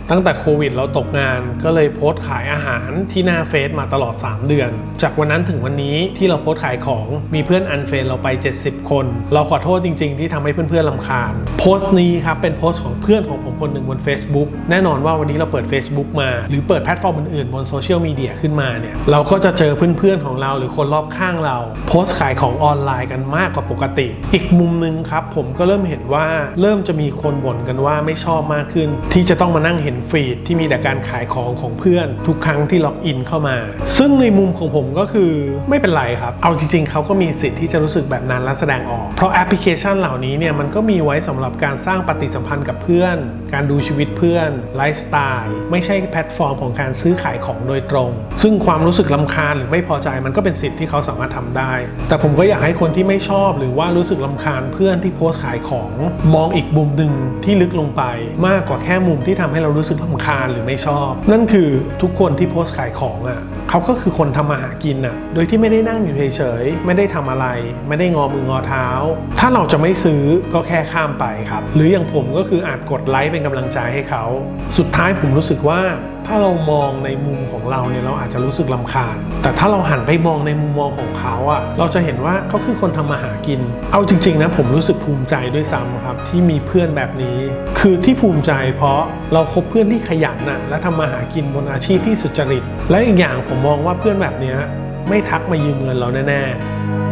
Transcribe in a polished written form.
ตั้งแต่โควิดเราตกงานก็เลยโพสต์ขายอาหารที่หน้าเฟซมาตลอด3เดือนจากวันนั้นถึงวันนี้ที่เราโพสต์ขายของมีเพื่อนอันเฟรนเราไป70คนเราขอโทษจริงๆที่ทำให้เพื่อนๆรำคาญโพสต์นี้ครับเป็นโพสต์ของเพื่อนของผมคนหนึ่งบน Facebook แน่นอนว่าวันนี้เราเปิด Facebook มาหรือเปิดแพลตฟอร์มอื่นๆบนโซเชียลมีเดียขึ้นมาเนี่ยเราก็จะเจอเพื่อนๆของเราหรือคนรอบข้างเราโพสต์ขายของออนไลน์กันมากกว่าปกติอีกมุมนึงครับผมก็เริ่มเห็นว่าเริ่มจะมีคนบ่นกันว่าไม่ชอบมากขึ้นที่จะต้องมานั่งเห็นฟีดที่มีแต่การขายของเพื่อนทุกครั้งที่ล็อกอินเข้ามาซึ่งในมุมของผมก็คือไม่เป็นไรครับเอาจริงๆเขาก็มีสิทธิ์ที่จะรู้สึกแบบนั้นและแสดงออกเพราะแอปพลิเคชันเหล่านี้เนี่ยมันก็มีไว้สำหรับการสร้างปฏิสัมพันธ์กับเพื่อนการดูชีวิตเพื่อนไลฟ์สไตล์ไม่ใช่แพลตฟอร์มของการซื้อขายของโดยตรงซึ่งความรู้สึกรำคาญหรือไม่พอใจมันก็เป็นสิทธิ์ที่เขาสามารถทำได้แต่ผมก็อยากให้คนที่ไม่ชอบหรือว่ารู้สึกรำคาญเพื่อนที่โพสต์ขายของมองอีกมุมหนึ่งที่ลึกลงไปมากกว่าแค่มุมที่ทำให้เรารู้สึกรำคาญหรือไม่ชอบนั่นคือทุกคนที่โพสต์ขายของเขาก็คือคนทำมาหากินโดยที่ไม่ได้นั่งอยู่เฉยๆไม่ได้ทำอะไรไม่ได้งอมืองอเท้าถ้าเราจะไม่ซื้อก็แค่ข้ามไปครับหรืออย่างผมก็คืออาจกดไลค์เป็นกำลังใจให้เขาสุดท้ายผมรู้สึกว่าถ้าเรามองในมุมของเราเนี่ยเราอาจจะรู้สึกรำคาญแต่ถ้าเราหันไปมองในมุมมองของเขาเราจะเห็นว่าเขาคือคนทำมาหากินเอาจริงๆนะผมรู้สึกภูมิใจด้วยซ้ำครับที่มีเพื่อนแบบนี้คือที่ภูมิใจเพราะเราคบเพื่อนที่ขยันและทำมาหากินบนอาชีพที่สุจริตและอีกอย่างผมมองว่าเพื่อนแบบนี้ไม่ทักมายืมเงินเราแน่ๆ